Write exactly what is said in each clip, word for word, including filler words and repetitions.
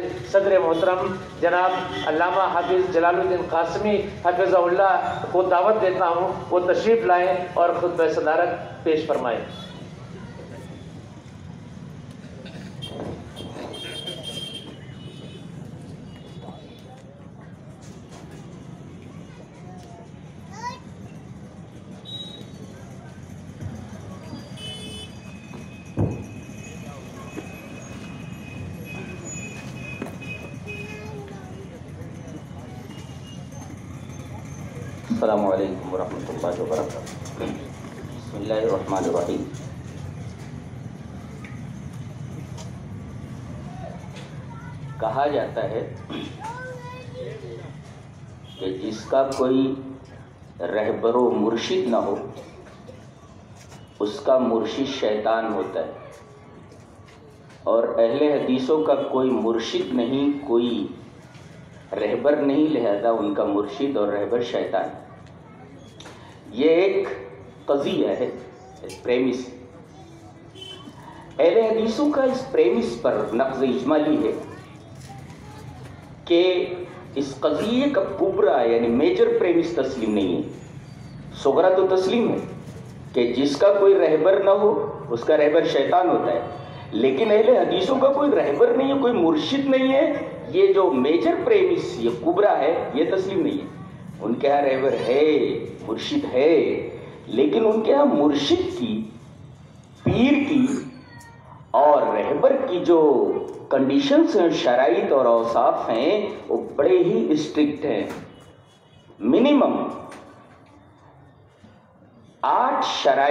صدر محترم جناب علامہ حافظ جلال الدین قاسمی حفظہ اللہ کو دعوت دیتا ہوں، وہ تشریف لائیں اور خطبہ صدارت پیش فرمائیں۔ السلام علیکم ورحمۃ اللہ وبرکاتہ۔ بسم اللہ الرحمن الرحیم۔ کہا جاتا ہے کہ جس کا کوئی رہبر و مرشد نہ ہو اس کا مرشد شیطان ہوتا ہے، اور اہل حدیثوں کا کوئی مرشد نہیں، کوئی رہبر نہیں، لہذا ان کا مرشد اور رہبر شیطان۔ یہ ایک قضیہ ہے، ایک پریمس۔ اہل حدیثوں کا اس پریمس پر نقض اجمالی ہے کہ اس قضیے کا کبرا یعنی میجر پریمس تسلیم نہیں ہے۔ صغرا تو تسلیم ہے کہ جس کا کوئی رہبر نہ ہو اس کا رہبر شیطان ہوتا ہے، لیکن اہل حدیثوں کا کوئی رہبر نہیں ہے، کوئی مرشد نہیں ہے، یہ جو میجر پریمس یہ کبرا ہے یہ تسلیم نہیں ہے۔ ان کے ہاں رہبر ہے، مرشد ہے، لیکن ان کے ہاں مرشد کی، پیر کی اور رہبر کی جو کنڈیشنز ہیں، شرائط اور اوصاف ہیں، وہ بڑے ہی اسٹرکٹ ہیں۔ منیمم آٹھ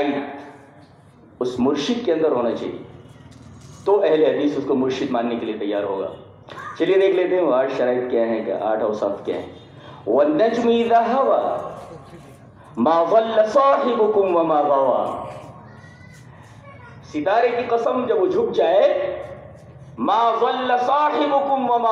شرائط اس مرشد کے اندر ہونا چاہیے تو اہل حدیث اس کو مرشد ماننے کے لیے تیار ہوگا۔ چلیے دیکھ لیتے ہیں وہ آٹھ شرائط کیا ہیں، کہ آٹھ اوصاف کیا ہیں۔ وَالنَّجْمِ إِذَا هَوَى مَا ضَلَّ صَاحِبُكُمْ وَمَا غَوَى۔ ستارے کی قسم جب وہ جھک جائے، مَا ضَلَّ صَاحِبُكُمْ وَمَا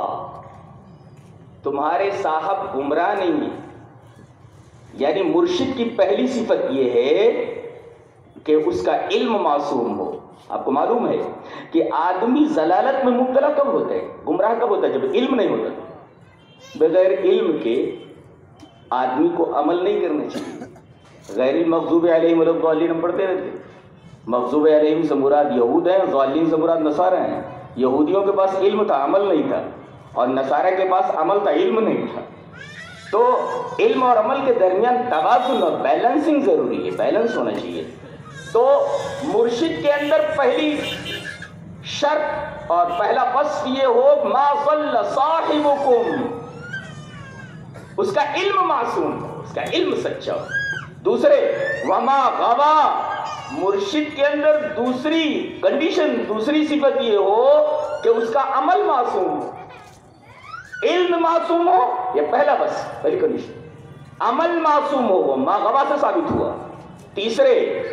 غَوَى، تمہارے صاحب گمراہ نہیں ہیں۔ یعنی مرشد کی پہلی صفت یہ ہے کہ اس کا علم معصوم ہو۔ آپ کو معلوم ہے کہ آدمی ضلالت میں مبتلا کب ہوتا ہے، گمراہ کب ہوتا ہے؟ جب علم نہیں ہوتا۔ بغیر علم کے آدمی کو عمل نہیں کرنا چاہیے۔ غیر المغضوب علیہم ولا الضالین ہم پڑھتے رہتے، مغضوب علیہم سے مراد یہود ہیں، ضالین سے مراد نصارہ ہیں۔ یہودیوں کے پاس علم تھا، عمل نہیں تھا، اور نصارہ کے پاس عمل تھا، علم نہیں تھا۔ تو علم اور عمل کے درمیان توازن اور بیلنسنگ ضروری ہے، بیلنس ہونا چاہیے۔ تو مرشد کے اندر پہلی شرط اور پہلا وصف یہ ہو، ما ضل صاحبکم، اس کا علم معصوم ہو، اس کا علم سچا ہو۔ دوسرے وما غوا، مرشد کے اندر دوسری کنڈیشن، دوسری صفت یہ ہو کہ اس کا عمل معصوم ہو۔ علم معصوم ہو، یہ پہلا بس پہلی کنڈیشن۔ عمل معصوم ہو، وما غوا سے ثابت ہوا۔ تیسرے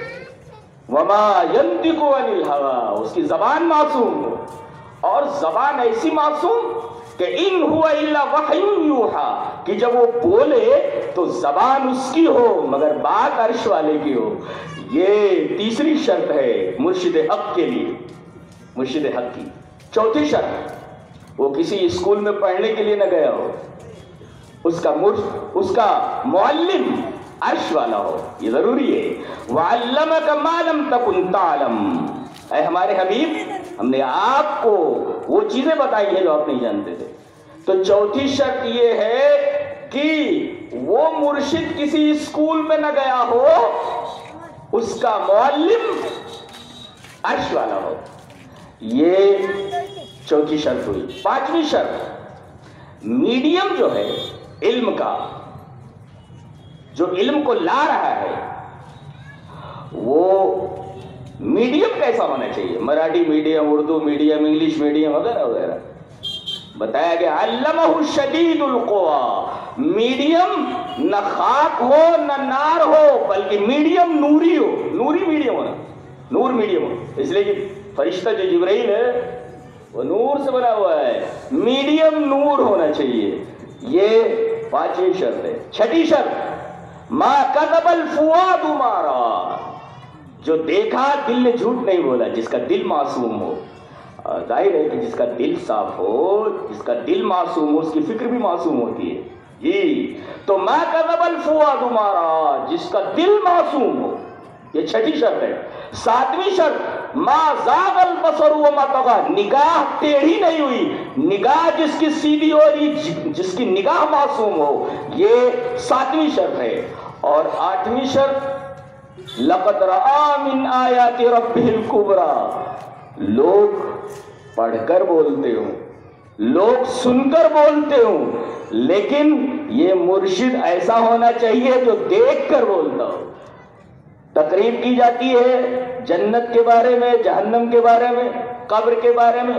وما ينطق عن الهوى، اس کی زبان معصوم ہو، اور زبان ایسی معصوم کہ ان هو الا وحی یوحى، کہ جب وہ بولے تو زبان اس کی ہو مگر بات عرش والے کی ہو۔ یہ تیسری شرط ہے مرشد حق کے لیے، مرشد حق کی۔ چوتھی شرط، وہ کسی اسکول میں پڑھنے کے لیے نہ گیا ہو، اس کا مرشد، اس کا معلم عرش والا ہو، یہ ضروری ہے۔ وَعَلَّمَكَ مَا لَمْ تَكُنْ تَعْلَمْ، اے ہمارے حبیب ہم نے آپ کو وہ چیزیں بتائی ہیں جو آپ نہیں جانتے تھے۔ تو چوتھی شرط یہ ہے کہ وہ مرشد کسی اسکول میں نہ گیا ہو، اس کا معلم عرش والا ہو۔ یہ چوتھی شرط ہوئی۔ پانچویں شرط، میڈیم جو ہے علم کا، جو علم کو لا رہا ہے، وہ میڈیم کیسا ہونا چاہیے؟ Marathi medium, Urdu medium, English medium وغیرہ وغیرہ۔ بتایا گیا علمہ شدید القویٰ، میڈیم نہ خاک ہو نہ نار ہو، بلکہ میڈیم نوری ہو، نوری میڈیم ہونا، نور میڈیم ہو۔ اس لیے کہ فرشتہ جو جبرائیل ہے وہ نور سے بنا ہوا ہے، میڈیم نور ہونا چاہیے۔ یہ پانچویں شرط ہے۔ چھٹی شرط، ما کذب الفؤاد ما رأى، جو دیکھا دل نے جھوٹ نہیں بولا، جس کا دل معصوم ہو۔ ظاہر ہے کہ جس کا دل صاف ہو، جس کا دل معصوم ہو، اس کی فکر بھی معصوم ہوتی ہے جی. تو ما کذب الفؤاد ما رأى، جس کا دل معصوم ہو، یہ چھٹی شرط ہے. ساتویں شرط ما زاغ البصر وما طغى، نگاہ ٹیڑھی نہیں ہوئی، نگاہ جس کی سیدھی ہو رہی، جس کی نگاہ معصوم ہو، یہ ساتویں شرط ہے. اور آٹھویں شرط لقد رأى من آیات ربه الکبریٰ، لوگ پڑھ کر بولتے ہوں، لوگ سن کر بولتے ہوں، لیکن یہ مرشد ایسا ہونا چاہیے جو دیکھ کر بولتا ہو. تقریر کی جاتی ہے جنت کے بارے میں، جہنم کے بارے میں، قبر کے بارے میں،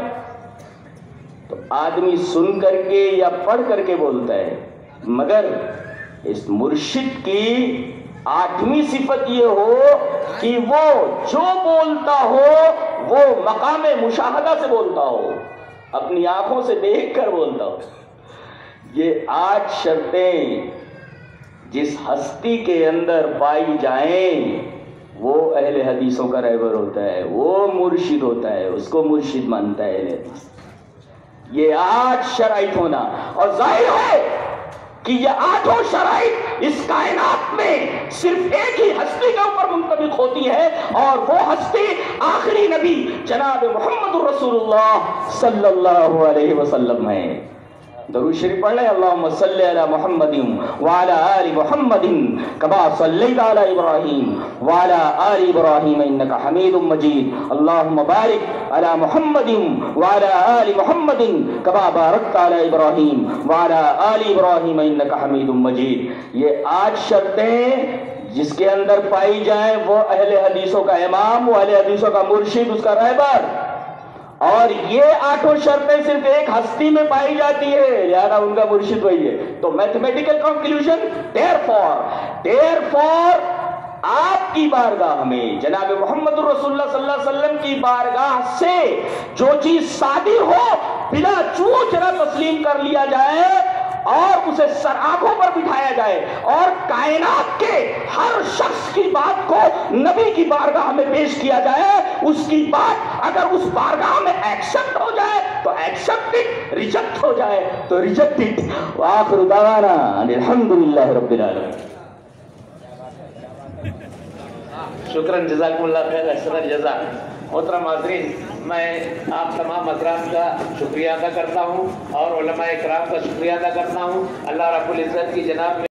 تو آدمی سن کر کے یا پڑھ کر کے بولتا ہے. مگر اس مرشد کی آٹھویں صفت یہ ہو کہ وہ جو بولتا ہو وہ مقام مشاہدہ سے بولتا ہو، اپنی آنکھوں سے دیکھ کر بولتا ہو. یہ آٹھ شرطیں جس ہستی کے اندر پائی جائیں وہ اہل حدیثوں کا رہبر ہوتا ہے، وہ مرشد ہوتا ہے، اس کو مرشد مانتا ہے اہل حدیث. یہ آٹھ شرائط ہونا، اور ظاہر ہے کہ یہ آٹھوں شرائط اس کائنات میں صرف ایک ہی ہستی کے اوپر منطبق ہوتی ہے، اور وہ ہستی آخری نبی جناب محمد رسول اللہ صلی اللہ علیہ وسلم ہے. درود شریف پڑھ لیں. اللہم صلی علی محمد وعلی آل محمد کما صلیت علی ابراہیم وعلی آل ابراہیم انکا حمید مجید. اللہم بارک علی محمد وعلی آل محمد کما بارکت علی ابراہیم وعلی آل ابراہیم انکا حمید مجید. یہ آٹھ شرطیں جس کے اندر پائی جائیں وہ اہل حدیثوں کا امام، وہ اہل حدیثوں کا مرشد، اس کا رہبر. اور یہ آٹھوں شرطیں صرف ایک ہستی میں پائی جاتی ہے، لہذا ان کا مرشد وہی ہے. تو mathematical conclusion, therefore therefore آپ کی بارگاہ میں، جناب محمد رسول اللہ صلی اللہ علیہ وسلم کی بارگاہ سے جو چیز صادر ہو بلا چوچ نہ تسلیم کر لیا جائے اور اسے سر آنکھوں پر بٹھایا جائے، اور کائنات کے ہر شخص کی بات کو نبی کی بارگاہ میں پیش کیا جائے. اس کی بات اگر اس بارگاہ میں ایکسپٹ ہو جائے تو ایکسپٹڈ، ریجیکٹ ہو جائے تو ریجیکٹڈ. وآخر دعوانا ان الحمدللہ رب العالمین. شکراً، جزاکم اللہ خیر، احسن الجزا. محترم حاضرین، میں آپ تمام حضرات کا شکریہ ادا کرتا ہوں اور علماء اکرام کا شکریہ ادا کرتا ہوں. اللہ رب العزت کی جناب میں